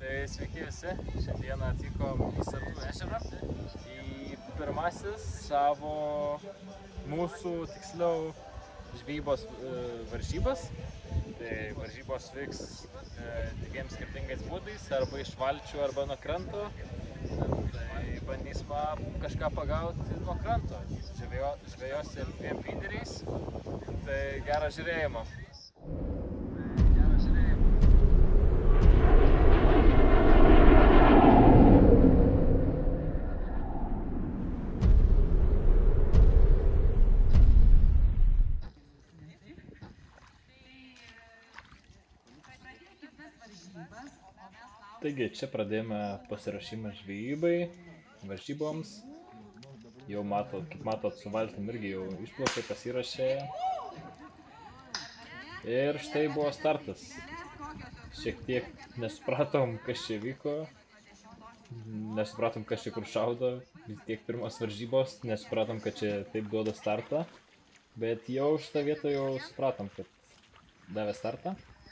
Tai sveiki visi, šiandieną atvykom į Sartų ežerą, į pirmasis savo mūsų tiksliau žvejybos varžybas. Tai varžybos vyks dviem skirtingais būdais, arba iš valčių, arba nuo kranto. Tai bandysime kažką pagauti nuo kranto. Žvejosim dviem feederiais, tai gerą žiūrėjimą. Taigi, čia pradėjome pasiruošimą žvejybai, varžyboms. Jau kaip matot, su valtim irgi jau išplaukai pasirašė. Ir štai buvo startas. Šiek tiek nesupratom, kas čia vyko. Nesupratom, kas čia kur šaudo. Vis tiek pirmos varžybos, nesupratom, kad čia taip duoda startą. Bet jau šitą vietą jau supratom, kad davė startą.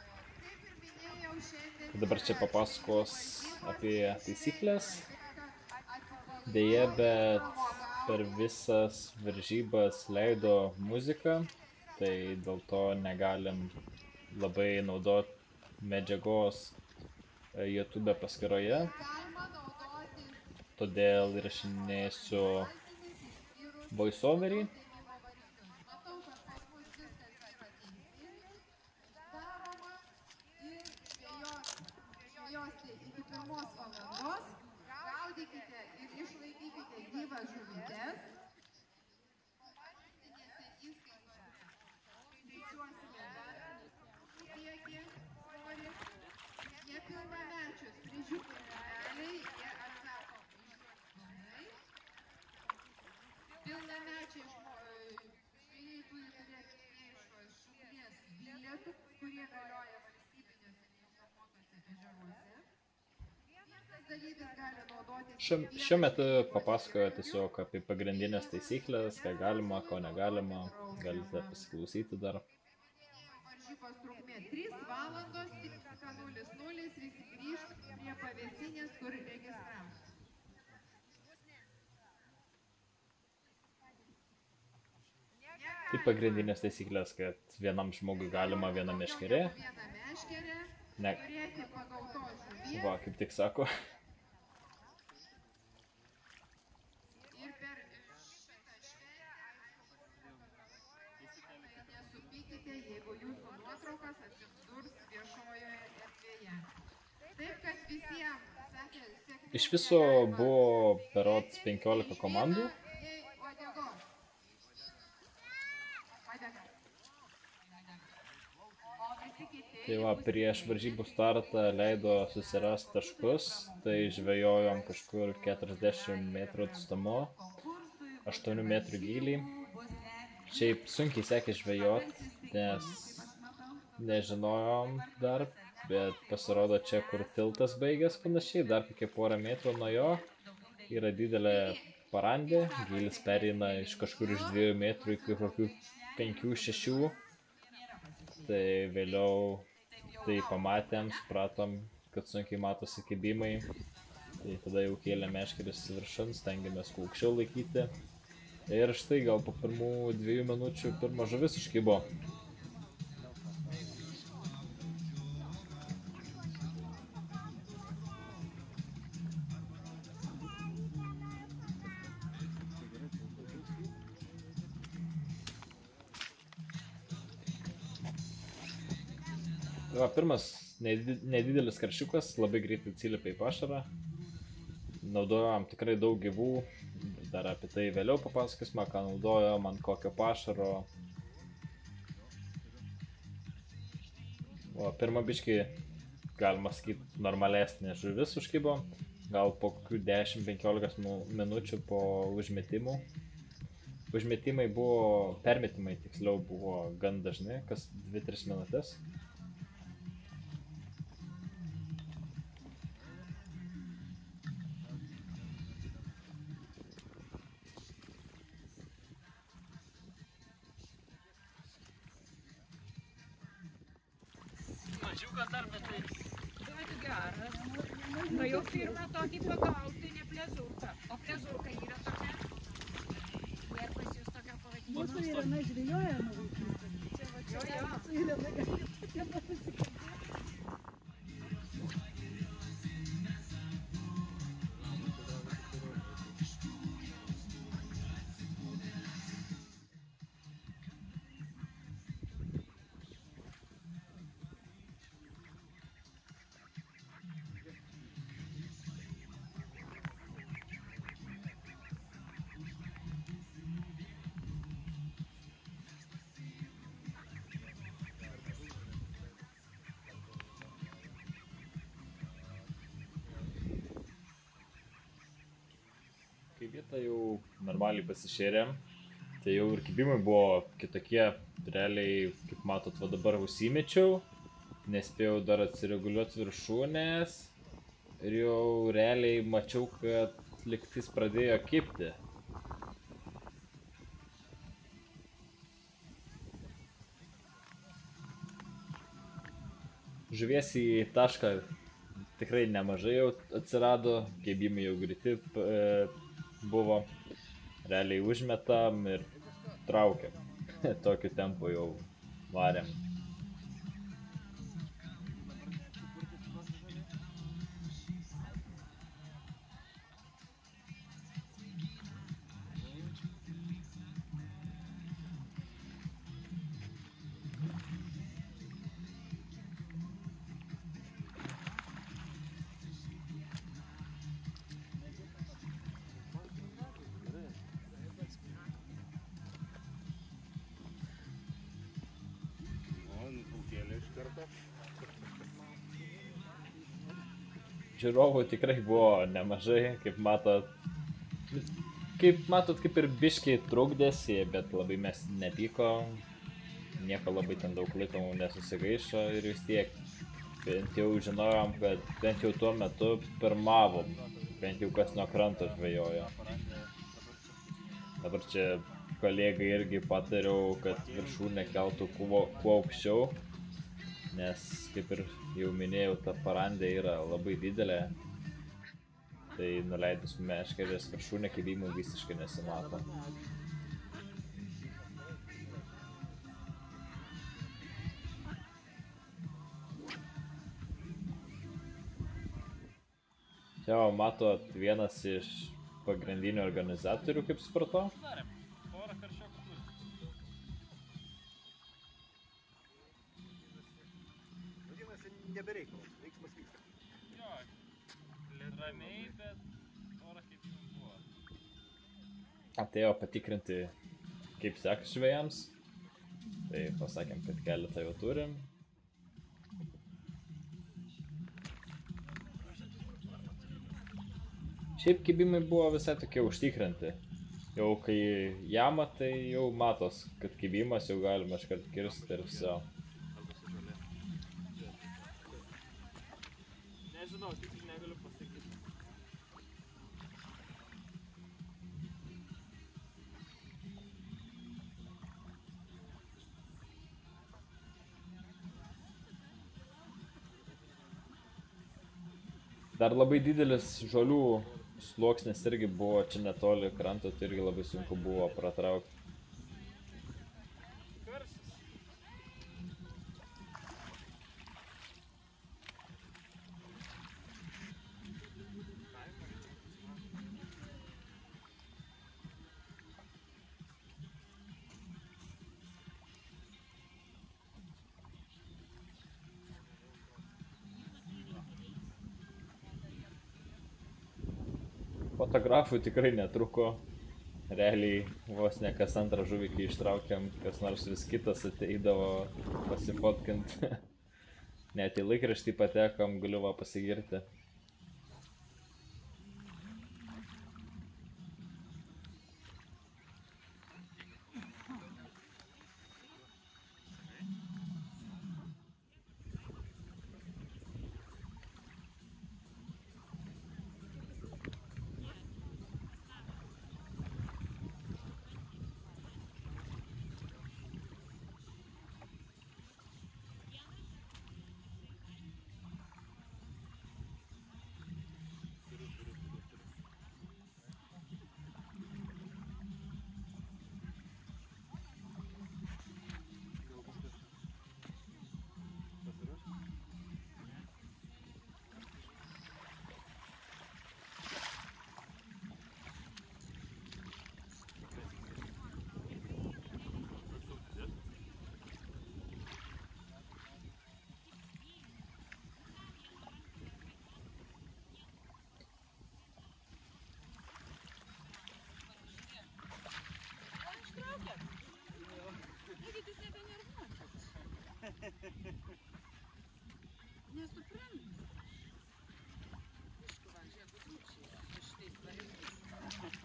Dabar čia papasakos apie taisyklės. Deja, bet per visas varžybas leido muziką, tai dėl to negalim labai naudot medžiagos YouTube paskyroje. Todėl įrašinėsiu voiceoverį. Iki 1 valandos gaudykite ir išlaikykite gyvas žuvytes. Skaičiuosime kiekį, svorį. Nepilnamečius kryžiukų nareliai, jie atsako išvestinai. Pilnamečiai žvejai turi turėti iš žuvies bilietų, kurie galioja valstybinėse neišnuomotuose ežeruose. Šiuo metu papasakoju tiesiog apie pagrindinės taisyklės, ką galima, ko negalima, galite pasiklausyti dar. Varžybos trukmė 3 valandos, 00, visi grįžt prie pavėsinės, kur registravo. Tai pagrindinės taisyklės, kad vienam žmogui galima vieną meškerę. Ne. Va, kaip tik sako. Ir per šitą šventę nesupykite, jeigu jūsų nuotraukas atsidurs viešojoje erdvėje. Taip, kad visiems, sakė, sėkmės. Iš viso buvo berods 15 komandų. Tai va, prieš varžybų startą leido susirasti taškus, tai žvejojom kažkur 40 metrų atstumu, 8 metrų gylį. Šiaip sunkiai sekė žvejot, nes nežinojom dar, bet pasirodo čia, kur tiltas baigęs panašiai, dar kokie porą metrų nuo jo yra didelė parandė, gylis pereina iš kažkur iš 2 metrų iki kokių 5-6. Tai vėliau tai pamatėm, supratom, kad sunkiai matosi kibimai. Tai tada jau kėlėm meškeris viršun, stengiamės kuo aukščiau laikyti. Ir štai gal po pirmų 2 minučių pirma žuvis užkibo. Va, pirmas nedidelis karšiukas, labai greitai atsiliepė į pašarą. Naudojom tikrai daug gyvų, dar apie tai vėliau papasakosime, ką naudojom, ant kokio pašaro. O pirmą biškį, galima sakyti, normalesnė žuvis užkibo, gal po kokių 10-15 minučių po užmetimų. Užmetimai buvo, permetimai tiksliau buvo gan dažni, kas 2-3 minutės. Mažiuką dar, bet tai geras. Nu jau pirmą tokį pagauti, ne plezurką. O plezurka yra tokia. Ir pas jūs tokia pavadinima. Mūsų Irena žvejoja nuo vaikystės. Čia va čia su Irena gali tokia pasikalbėti. Kai vietą jau normaliai pasišėrėm, tai jau ir kibimai buvo kitokie, realiai, kaip matot, va dabar užsimečiau, nespėjau dar atsireguliuoti viršūnės ir jau realiai mačiau, kad lygtais pradėjo kibti. Žuvies į tašką tikrai nemažai jau atsirado, kibimai jau greiti buvo, realiai užmetam ir traukiam. Tokiu tempu jau varėm. Žiūrovų tikrai buvo nemažai, kaip matot, kaip ir biškiai trukdėsi, bet labai mes nepykom, nieko labai ten daug laiko nesusigaišo ir vis tiek bent jau žinojom, kad bent jau tuo metu pirmavom, bent jau kas nuo kranto žvejojo. Dabar čia kolegai irgi patariau, kad viršūnę keltų kuo aukščiau, nes kaip ir jau minėjau, ta parandė yra labai didelė, tai nuleidus meškerės viršūnę kibimų visiškai nesimato. Čia matot vienas iš pagrindinių organizatorių, kaip supratau. Nebereikalas, veiksmas vyksta. Jo, ramiai, bet ora kaip buvo. Atėjo patikrinti, kaip sekas žvejams. Tai pasakėm, kad keletą jau turim. Šiaip kibimai buvo visai tokie užtikrinti. Jau kai jama, tai jau matos, kad kibimas jau galima iškart kirsti ir viso. Nežinau, tiksliai negaliu pasakyti. Dar labai didelis žolių sluoksnis irgi buvo čia netoli kranto, tai irgi labai sunku buvo pratraukti. Fotografų tikrai netruko, realiai vos ne kas antrą žuvį, kai ištraukiam, kas nors vis kitas ateidavo pasifotkint. Net į laikraštį patekom, galiu va pasigirti. Nesuprantu. Aišku, va, žiūrėk, rūkščiai su šitais variukais.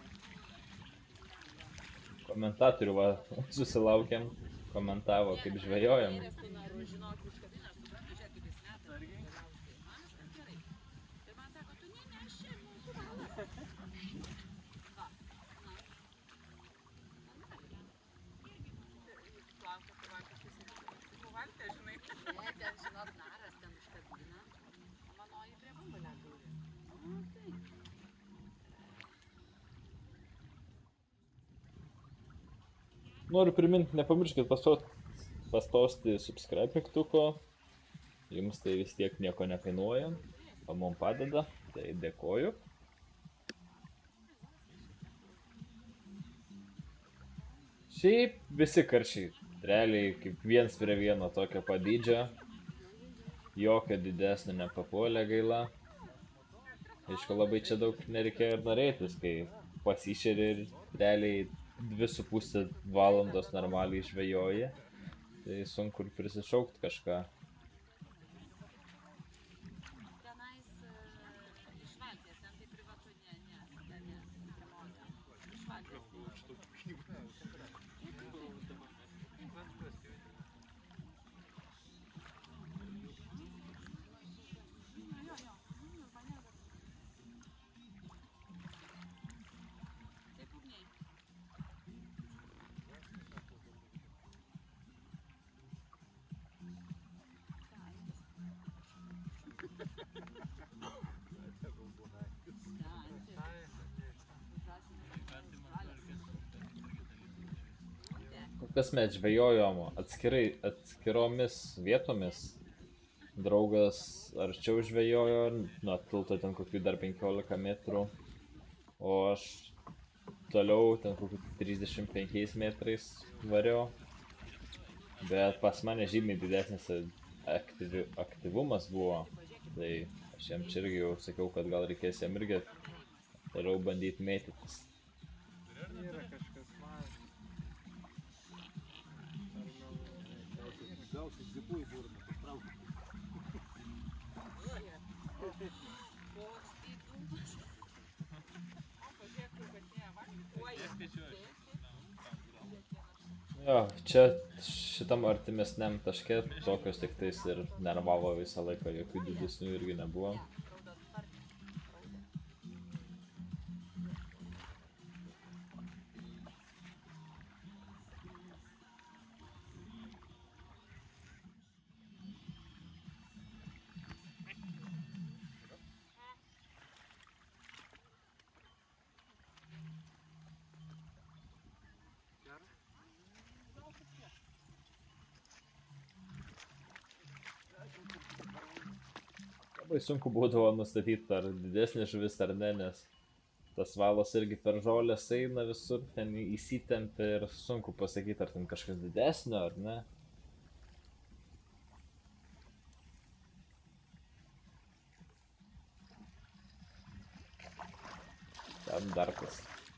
Komentatorių va, susilaukėm, komentavo, kaip žvejojam. Žinok, užkabina, suprantu, žiūrėk, kaip jis meta. Galiausiai. Man viskas gerai. Ir man sako, tu neneš čia mūsų valas. Va, na. Jis klausia, tu valtis įsitikti. Tu valtė, žinai. Ne, ten, žinok, naras ten užkabina. O manoji prie bumbalę turi. O, taip. Noriu priminti, nepamirškit paspausti subscribe mygtuko. Jums tai vis tiek nieko nekainuoja, o mums padeda, tai dėkoju. Šiaip visi karšiai, realiai kaip viens prie vieno tokio padydžio. Jokio didesnio nepapuolė gaila. Aišku, labai čia daug nereikėjo ir norėtis, kai pasišeri ir realiai 2,5 valandos normaliai žvejoji. Tai sunku ir prisišaukt kažką. Tenais iš valties, ten tai privatu, ne, iš valties. Taip, ugniai. Kasmet žvejojom atskiromis vietomis. Draugas arčiau žvejojo, nuo tilto ten kokių dar 15 metrų. O aš toliau ten kokių 35 metrais variau. Bet pas mane žymiai didesnis aktyvumas buvo. Tai aš jam čia irgi jau sakiau, kad gal reikės jam irgi toliau bandyti mėtytis. Yra kažkas mažas. Gausi zipu į burną, pastraukit. Koks didumas. O, pažiūrėk, kad ne, valgyt. Jo, čia šitam artimesniam taške tokios tik tais ir nervavo visą laiką, jokių didesnių irgi nebuvo. Labai sunku būdavo nustatyti, ar didesnė žuvis ar ne, nes tas valas irgi per žolės eina visur, ten įsitempia ir sunku pasakyti, ar ten kažkas didesnio ar ne. Ten dar kas.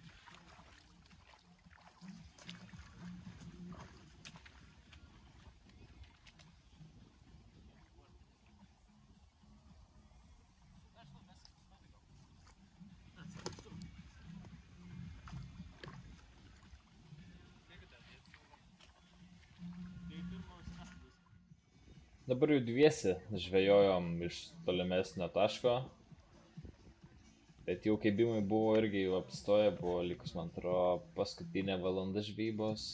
Dabar jau dviesi žvejojom iš tolimesnio taško, bet jau kibimai buvo irgi jau apstoję, buvo likus, man atrodo, paskutinė valanda žvejybos.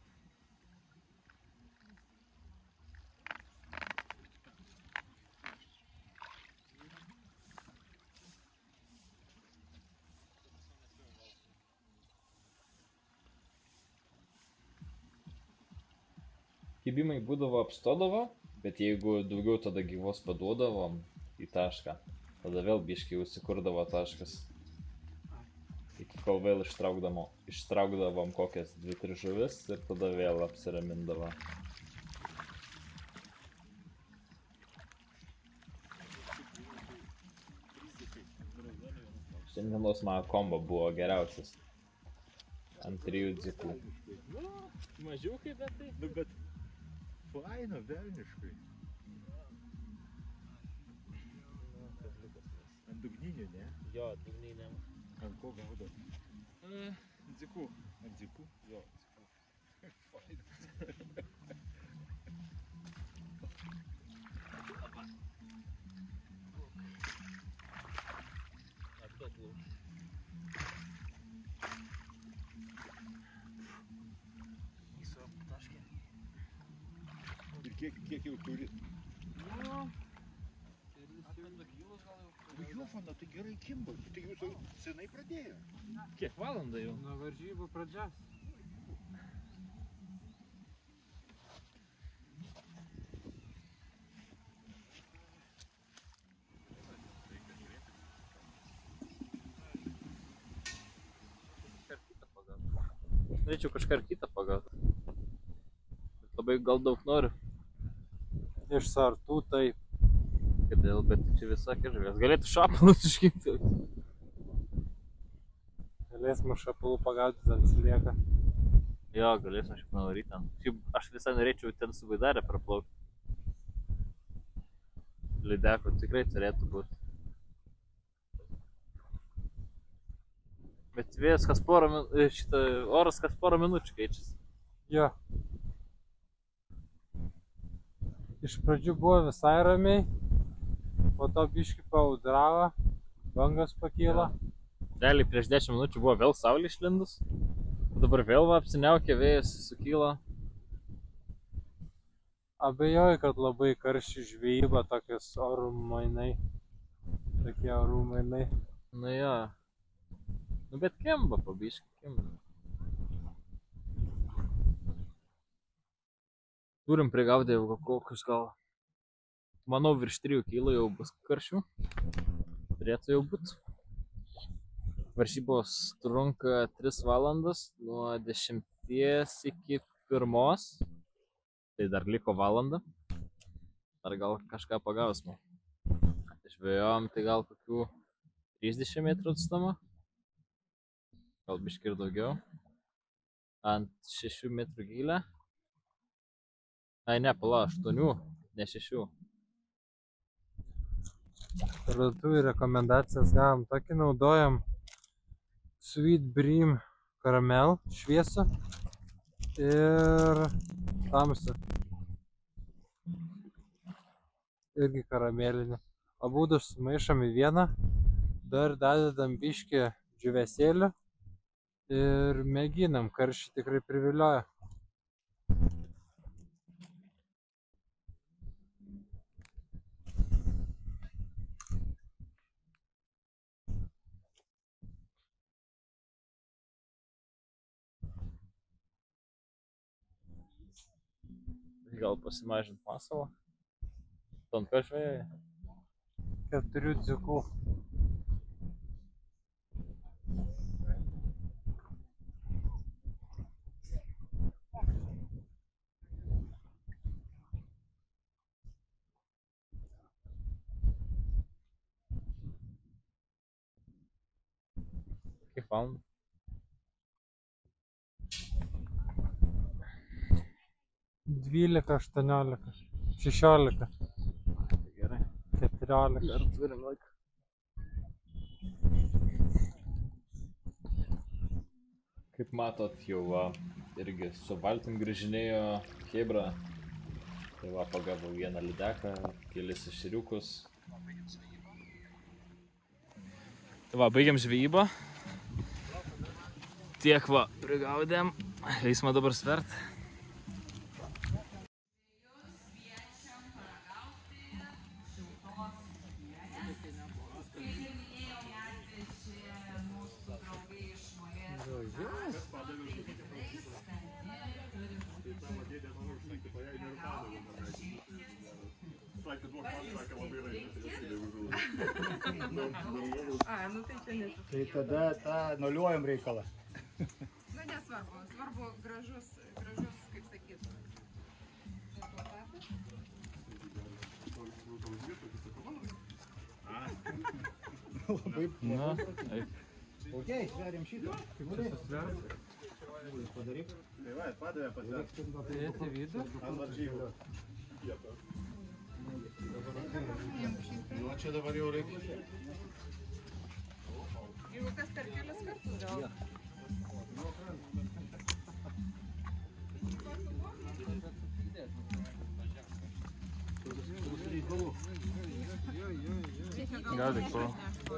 Kibimai būdavo apstodavo, bet jeigu daugiau tada gyvos paduodavom į tašką, tada vėl biškai užsikurdavo taškas. Iki kol vėl ištraukdavom kokias 2-3 žuvis ir tada vėl apsiramindavo. Šiandienos mano kombo buvo geriausias. Ant 3 dzikų. Mažiukai, bet tai. Faina, velniškai. Ant dugninio, ne? Jo, dugniniam. Ant ko gaudo? Dzikų. Ant dzikų? Jo, atduok lauk. Ir kiek jau turit? Jofana, tai gerai kimba. Tai jūs jau senai pradėjo. Kiek valandą jau? Nuo varžybų pradžios. Norėčiau kažką ir kitą pagauti. Labai gal daug noriu. Iš sartų taip. Kodėl, bet čia visokie žuvės. Galėtų šapalus iškimti. Galėsim šapalų pagauti, ten slieka. Jo, galėsim aš nuvaryti ten. Šiaip aš visai norėčiau ten su baidarė praplaukti. Lydeko tikrai turėtų būti. Bet vėjas kas porą minučių, oras kas porą minučių keičiasi. Jo. Iš pradžių buvo visai ramiai, po to biškį paaudravo, bangos pakyla. Realiai prieš 10 minučių buvo vėl saulė išlindus. Dabar vėl apsiniaukė, vėjas sukyla. Abejoju, kad labai karščių žvejyba tokios orų mainai. Tokie orų mainai. Nu jo. Nu bet kimba, pabiškai kimba. Turim prigaudę jau kokius gal, manau, virš 3 kilo jau bus karšių. Turėtų jau būt. Varžybos trunka 3 valandas, nuo 10 iki 1. Tai dar liko valanda. Dar gal kažką pagausime. Žvejojom tai gal kokių 30 metrų atstumą. Gal biškį ir daugiau. Ant 6 metrų gylę. Ai ne, pala, 8, ne 6. Parduotuvių rekomendacijas gavom. Tokį naudojam Sweet Bream karamel šviesą ir tamsą. Irgi karamelinį. Abudu sumaišom į vieną. Dar dadedam biškį džiūvėsėlių ir mėginam. Karščiai tikrai privilioja. Gal pasimažint masalą. Ton ką žvejai? 4 dzikų. Kiek valandų? 12, 18, 16, Gerai. 14. Dar turim laiką. Kaip matot, jau va, irgi su valtim grįžinėjo chebra. Tai va, pagavau vieną lydeką, kelis ešeriukus. Tai va, baigiam žvejybą. Tiek va, prigaudėm. Eisime dabar svert. A, nu tai čia nesu. Tai tada tą nuliuojam reikalą. Na nesvarbu, svarbu gražus, kaip sakyt. Labai. Na, eik. Ok, sveriam šitą. Padaryk. Tai va, padavė pasverti. Tai į vidų. Ant varžybų. Nu, čia dabar jau reikia. Jeigu kas per kelias kartus gal. Gal tik po.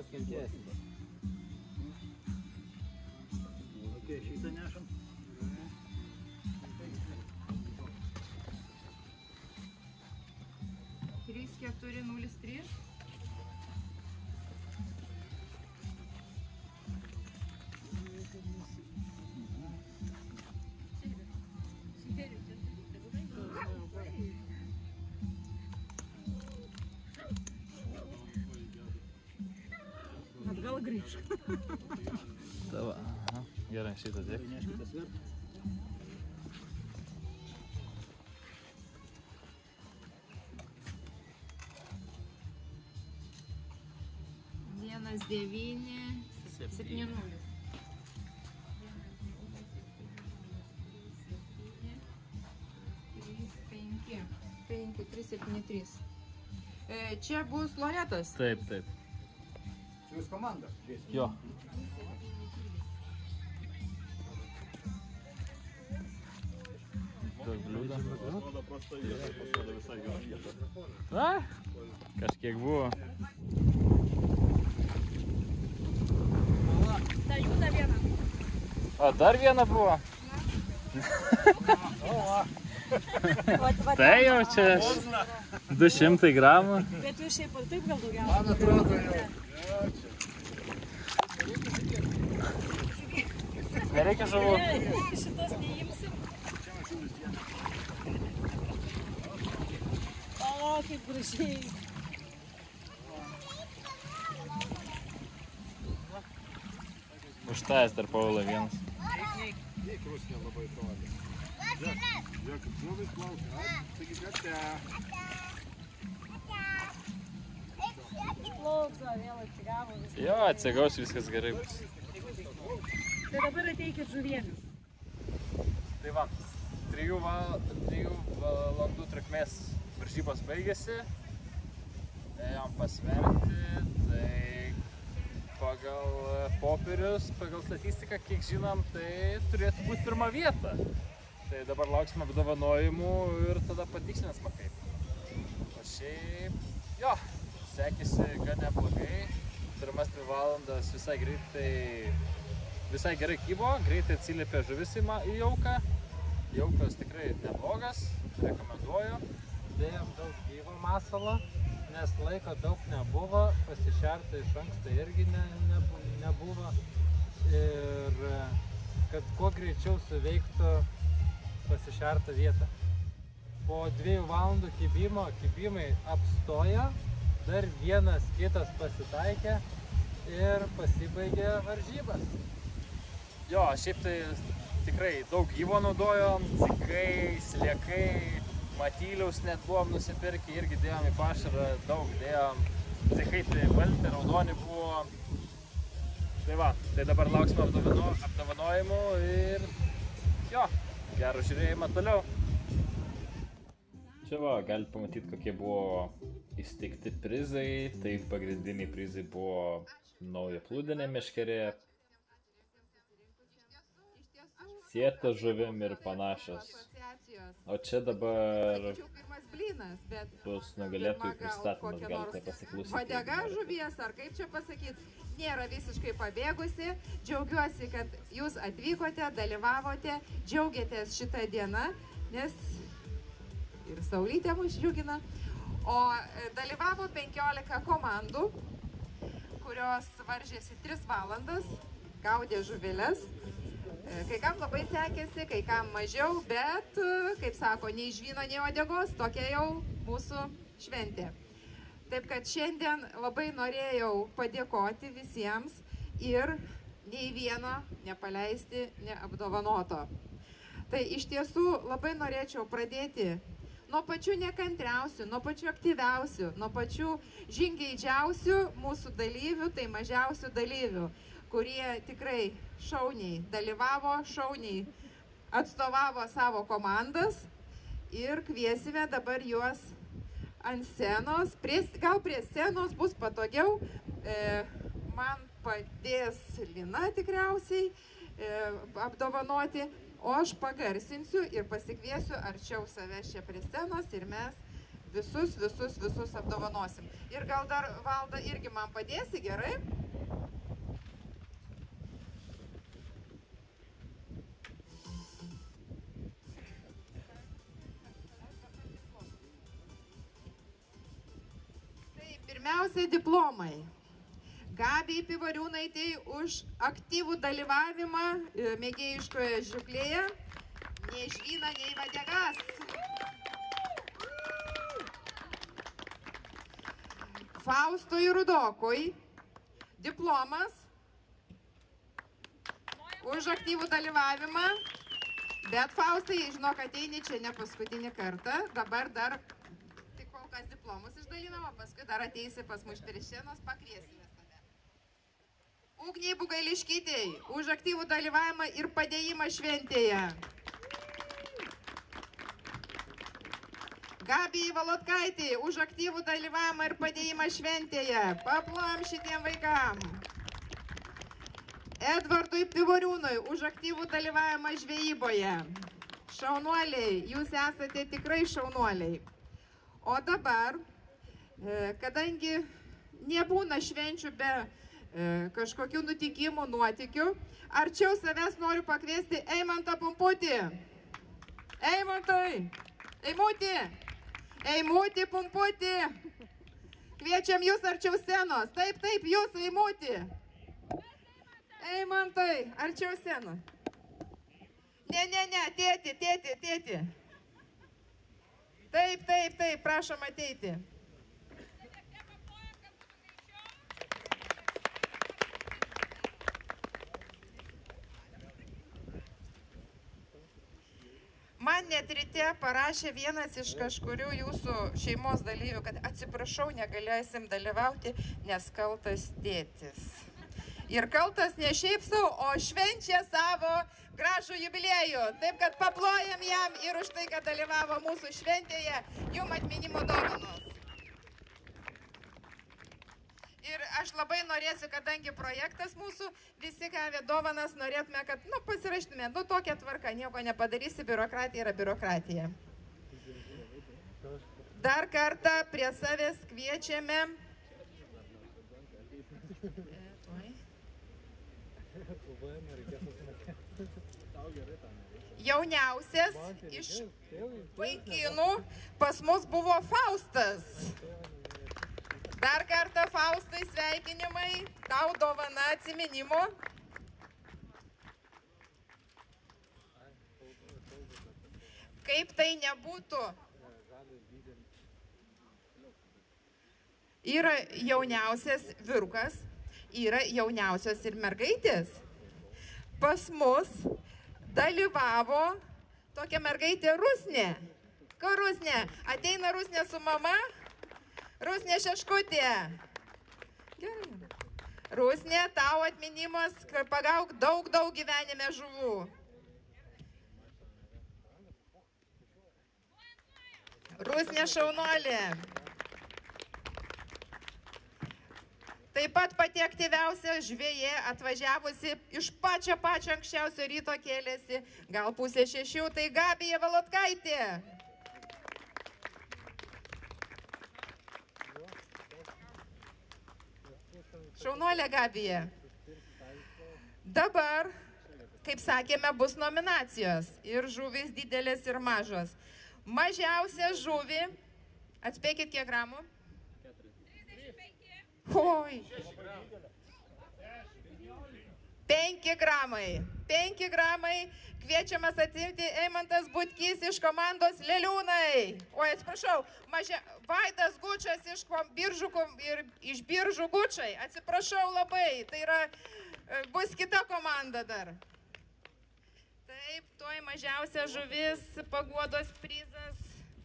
Ok, šitą nešam. Trys, 4, 0, 3. Atgal grįžk. Tava. Gerai, šitą tiek. Neškite sverti. Vienas, 9, 7, 0. 5, 3, 7, 3. Čia bus Loretos. Taip, taip. Čia jūs komanda. Žiūrėsim. Jo. Daug bliūda. Pasirodo prasta vieta, pasirodo visai gera vieta. A, kažkiek buvo. Ta juda viena. O dar viena buvo. Tai jau čia 200 gramų. Bet jūs šiaip ar taip gal daugiausia? Man atrodo jau. Nereikia žuvų. Šitos neimsim. O, kaip gražiai. Už tas dar Paulo vienas. Jei krusnė labai toli. Žiūrėk, žuvis plaukia. Taigi, kad Išplaukso, vėl atsigavo viską. Jo, atsigaus, viskas gerai bus. Tai dabar ateikit žuvienis. Tai va, 3 valandų trukmės varžybos baigėsi. Ėjom pasverti, tai pagal popierius, pagal statistiką, kiek žinom, tai turėtų būti pirma vieta. Tai dabar lauksime apdovanojimų ir tada patikslinsime kaip. O šiaip, jo, sekėsi gan neblogai. Pirmas 2 valandas visai gerai kybo, greitai atsiliepė žuvis į jauką. Jaukas tikrai neblogas, rekomenduoju. Dėjom daug gyvo masalo, nes laiko daug nebuvo, pasišerta iš anksto irgi nebuvo. Ir kad kuo greičiau suveiktų pasišertą vietą. Po 2 valandų kibimai apstojo, dar vienas kitas pasitaikė ir pasibaigė varžybas. Jo, šiaip tai tikrai daug gyvo naudojom, dzikai, sliekai, matyliaus net buvom nusipirkę, irgi dėjom į pašarą, daug dėjom. Dzikai tai balti, raudoni buvo. Tai va, tai dabar lauksime apdovanojimų ir jo, gero žiūrėjimą toliau. Čia va, galite pamatyti, kokie buvo įsteigti prizai. Tai pagrindiniai prizai buvo nauja plūdinė meškerė, sieta žuvim ir panašios. O čia dabar bus nugalėtojų pristatymas, galite pasiklausyti. Uodega žuvies, ar kaip čia pasakyti, nėra visiškai pabėgusi. Džiaugiuosi, kad jūs atvykote, dalyvavote, džiaugiatės šitą dieną, nes ir saulytė mus džiugina. O dalyvavo 15 komandų, kurios varžėsi 3 valandas, gaudė žuvilės. Kai kam labai sekėsi, kai kam mažiau, bet, kaip sako, nei žvyno, nei uodegos, tokia jau mūsų šventė. Taip kad šiandien labai norėjau padėkoti visiems ir nei vieno nepaleisti neapdovanoto. Tai iš tiesų labai norėčiau pradėti nuo pačių nekantriausių, nuo pačių aktyviausių, nuo pačių žingeidžiausių mūsų dalyvių, tai mažiausių dalyvių, kurie tikrai šauniai dalyvavo, šauniai atstovavo savo komandas ir kviesime dabar juos ant scenos. Gal prie scenos bus patogiau. Man padės Lina tikriausiai apdovanoti, o aš pagarsinsiu ir pasikviesiu arčiau savęs čia prie scenos ir mes visus apdovanosim. Ir gal dar Valda irgi man padėsi, gerai? Tai pirmiausia diplomai. Gabijai Pivoriūnaitei už aktyvų dalyvavimą mėgėjiškoje žūklėje. Nei žvyną, nei vadegas. Faustui Rudokui diplomas už aktyvų dalyvavimą. Bet Faustai, žinok, ateini čia ne paskutinį kartą. Dabar dar tik kol kas diplomus išdalinam, o paskui dar ateisi pas mus prie scenos, pakviesime. Ugniai Bugailiškytei už aktyvų dalyvavimą ir padėjimą šventėje. Gabijai Valotkaitei už aktyvų dalyvavimą ir padėjimą šventėje. Paplojam šitiem vaikam. Edvardui Pivoriūnui už aktyvų dalyvavimą žvejyboje. Šaunuoliai, jūs esate tikrai šaunuoliai. O dabar, kadangi nebūna švenčių be kažkokių nutikimų, nuotikių, arčiau savęs noriu pakviesti Eimantą Pumputį. Eimantai! Eimutį! Eimutį Pumputį! Kviečiam jūs arčiau scenos. Taip, taip, jūs Eimutį. Eimantai, arčiau scenos. Ne, tėti. Taip, prašom ateiti. Man net ryte parašė vienas iš kažkurių jūsų šeimos dalyvių, kad atsiprašau, negalėsim dalyvauti, nes kaltas tėtis. Ir kaltas ne šiaip savo, o švenčia savo gražų jubiliejų. Taip, kad paplojam jam ir už tai, kad dalyvavo mūsų šventėje, jum atminimo dovanos. Ir aš labai norėsiu, kadangi projektas mūsų, visi gavę dovanas, norėtume, kad, pasirašytume, tokia tvarka, nieko nepadarysi, biurokratija yra biurokratija. Dar kartą prie savęs kviečiame jauniausias iš vaikinų pas mus buvo Faustas. Dar kartą Faustai sveikinimai, tau dovana atsiminimo. Kaip tai nebūtų, yra jauniausias vyrukas, yra jauniausios ir mergaitės. Pas mus dalyvavo tokia mergaitė Rusnė. Ko Rusnė? Ateina Rusnė su mama. Rusnė Šeškutė. Gerai. Rusnė, tau atminimas, pagauk daug gyvenime žuvų. Rusnė šaunuolė. Taip pat pati aktyviausia žvejė, atvažiavusi iš pačio anksčiausio ryto kėlėsi, gal 5:30, tai Gabija Valotkaitė. Šaunuolė Gabija. Dabar, kaip sakėme, bus nominacijos. Ir žuvys didelės ir mažos. Mažiausia žuvį, atspėkit kiek gramų? 35. Oi. 5 gramai. 5 gramai. Kviečiamas atimti Eimantas Butkys iš komandos Leliūnai. Oi, atsiprašau, Vaidas Gučas iš Biržų Gučai. Atsiprašau labai, tai yra, bus kita komanda dar. Taip, tuoj mažiausia žuvis, paguodos prizas.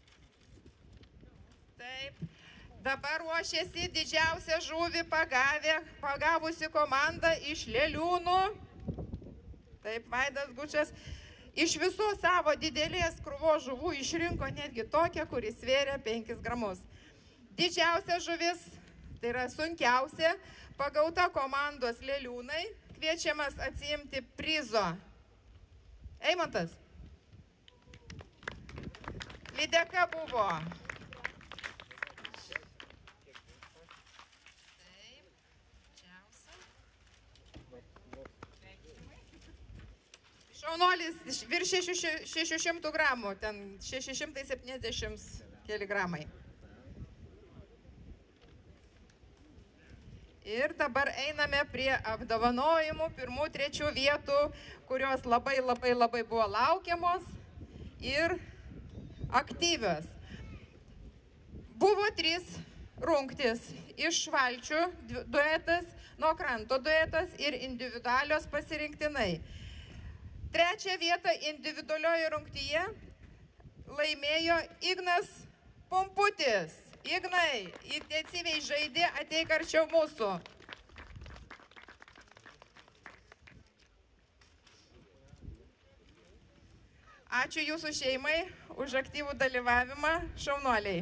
Taip, dabar ruošiasi didžiausia žuvį pagavusi komanda iš Leliūnų. Taip, Vaidas Gučas. Iš visos savo didelės krūvos žuvų išrinko netgi tokią, kuri svėrė 5 gramus. Didžiausia žuvis, tai yra sunkiausia, pagauta komandos Leliūnai, kviečiamas atsiimti prizo. Eimantas. Lydeka buvo. Šaunuolis virš 600 gramų, ten 670 kiligramai. Ir dabar einame prie apdovanojimų pirmų, trečių vietų, kurios labai buvo laukiamos ir aktyvios. Buvo 3 rungtys iš valčių duetas, nuo kranto duetas ir individualios pasirinktinai. 3 vietą individualioje rungtyje laimėjo Ignas Pumputis. Ignai, intensyviai žaidė, ateik arčiau mūsų. Ačiū jūsų šeimai už aktyvų dalyvavimą, šaunuoliai.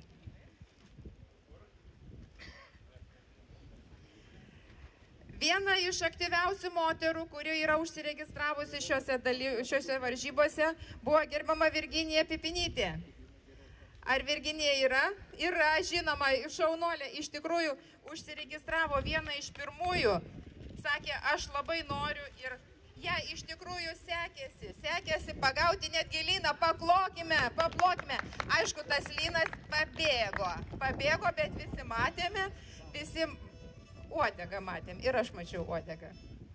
Viena iš aktyviausių moterų, kuri yra užsiregistravusi šiuose varžybose, buvo gerbiama Virginija Pipinytė. Ar Virginija yra? Yra, žinoma, šaunuolė, iš tikrųjų užsiregistravo vieną iš pirmųjų. Sakė, aš labai noriu ir ją iš tikrųjų sekėsi pagauti netgi lyną. Paplokime. Aišku, tas lynas pabėgo, bet visi matėme, visi uodegą matėm ir aš mačiau uodegą.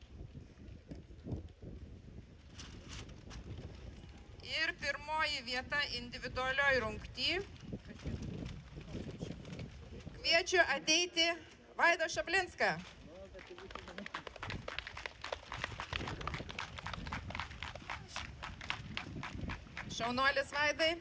Ir pirmoji vieta individualioj rungty. Kviečiu ateiti Vaidą Šablinską. Šaunuolis Vaidai.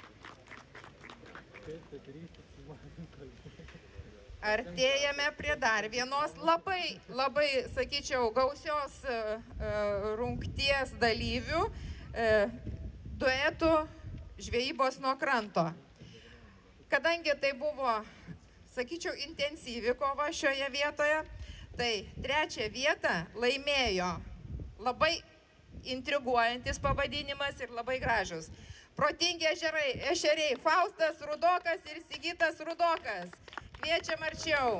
Artėjame prie dar vienos labai, sakyčiau, gausios rungties dalyvių. Duetų žvejybos nuo kranto. Kadangi tai buvo, sakyčiau, intensyvi kova šioje vietoje, tai 3 vietą laimėjo labai intriguojantis pavadinimas ir labai gražus. Protingi ešeriai Faustas Rudokas ir Sigitas Rudokas. Kviečiam arčiau.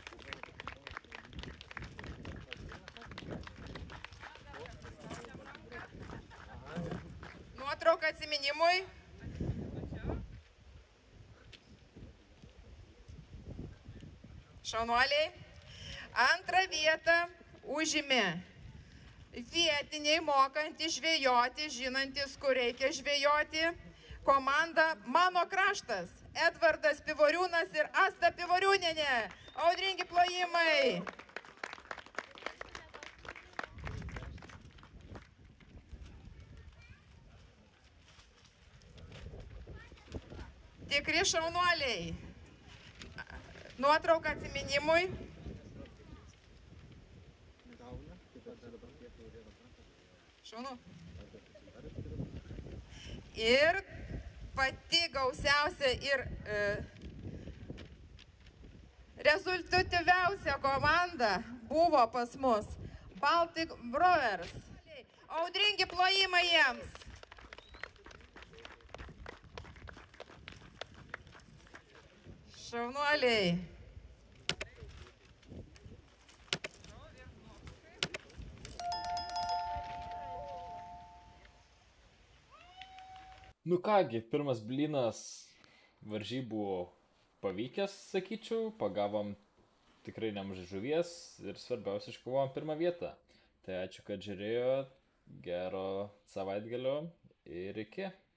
Nuotrauka atsiminimui. Šaunuoliai. Antrą vietą užėmė vietiniai mokantys žvejoti, žinantis, kur reikia žvejoti. Komanda Mano kraštas. Edvardas Pivoriūnas ir Asta Pivoriūnienė. Audringi plojimai. Tikri šaunuoliai. Nuotrauka atsiminimui. Šaunu. Ir pati gausiausia ir rezultatyviausia komanda buvo pas mus Baltic Brewers. Audringi plojimai jiems. Šaunuoliai. Nu kągi, pirmas blynas varžybų pavykęs, sakyčiau, pagavom tikrai nemažai žuvies ir svarbiausia, iškovojom 1 vietą. Tai ačiū, kad žiūrėjot, gero savaitgalio ir iki.